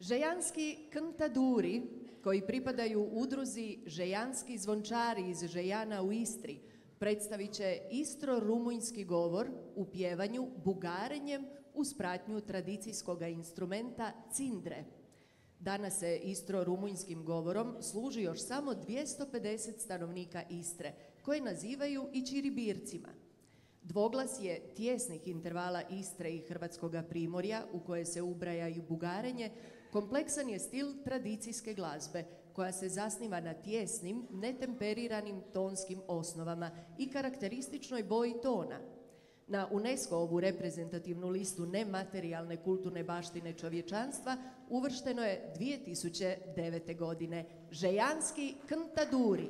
Žejanski kntaduri, koji pripadaju udruzi Žejanski zvončari iz Žejana u Istri, predstavit će istro-rumunjski govor u pjevanju bugarenjem uz pratnju tradicijskog instrumenta cindre. Danas se istro-rumunjskim govorom služi još samo 250 stanovnika Istre, koje nazivaju i čiribircima. Dvoglas je tijesnih intervala Istre i Hrvatskoga primorja, u koje se ubraja i bugarenje, kompleksan je stil tradicijske glazbe, koja se zasniva na tijesnim, netemperiranim tonskim osnovama i karakterističnoj boji tona. Na UNESCO-ovu reprezentativnu listu nematerijalne kulturne baštine čovječanstva uvršteno je 2009. godine Žejanski kntaduri.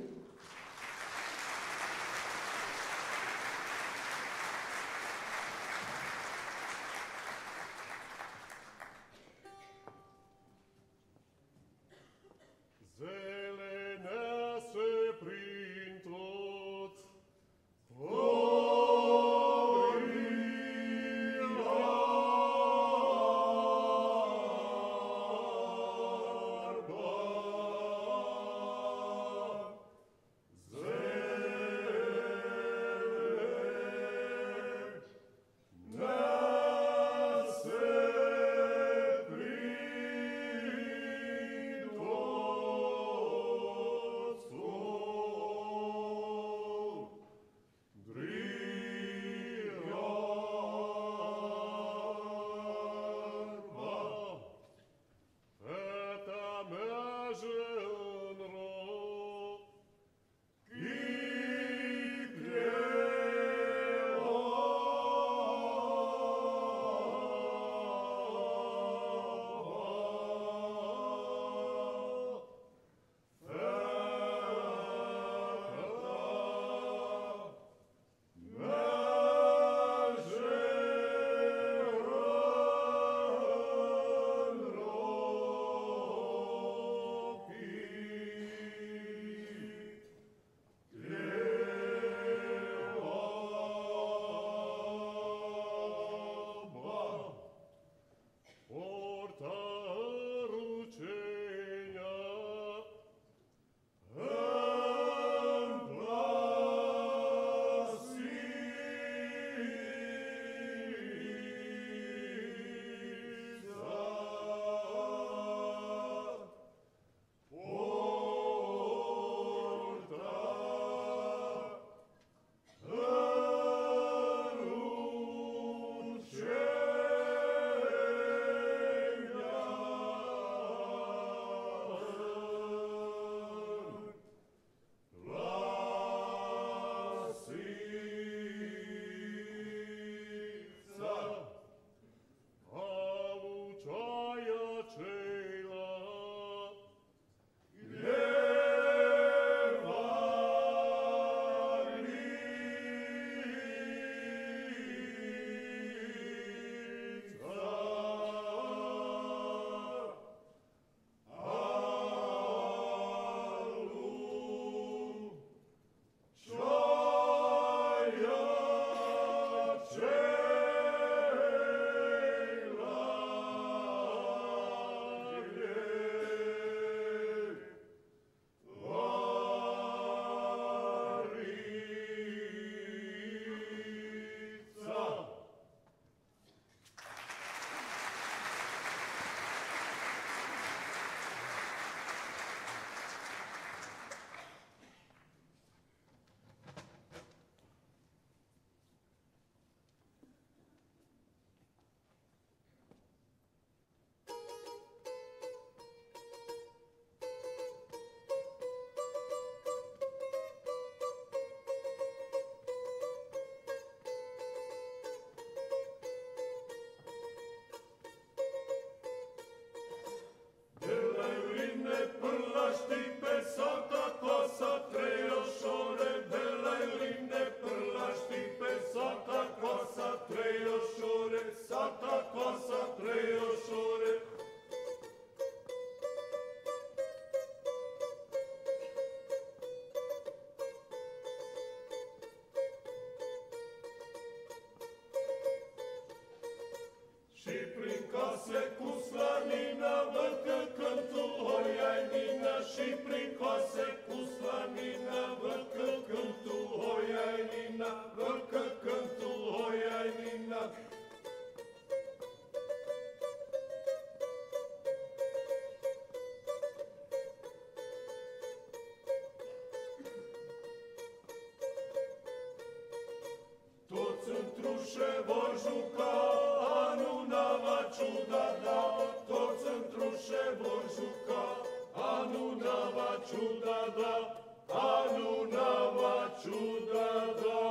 centruše Božuka, Anu nava čuda da, to centruše Božuka, Anu nava čuda da, Anu nava čuda da.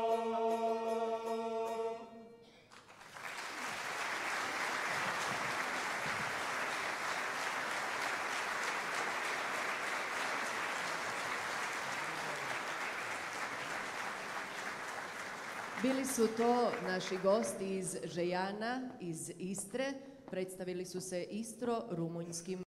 Bili su to naši gosti iz Žejana, iz Istre, predstavili su se istro-rumunjskim